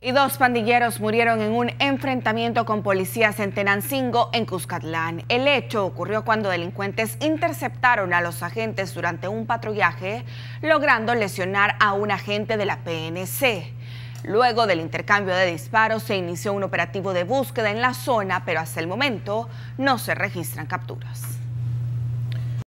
Y dos pandilleros murieron en un enfrentamiento con policías en Tenancingo, en Cuscatlán. El hecho ocurrió cuando delincuentes interceptaron a los agentes durante un patrullaje, logrando lesionar a un agente de la PNC. Luego del intercambio de disparos se inició un operativo de búsqueda en la zona, pero hasta el momento no se registran capturas.